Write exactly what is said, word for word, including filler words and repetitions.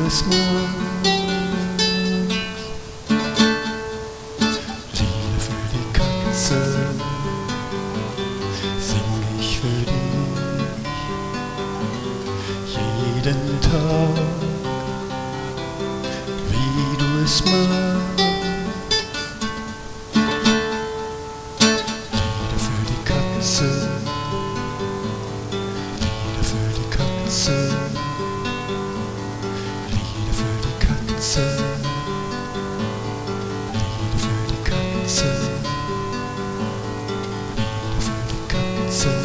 es magst. Lieder für die Katze sing ich für dich jeden Tag, wie du es magst. Lieder für die Katze, Lieder für die Katze, Lieder für die Katze, Lieder für die Katze, Lieder für die Katze.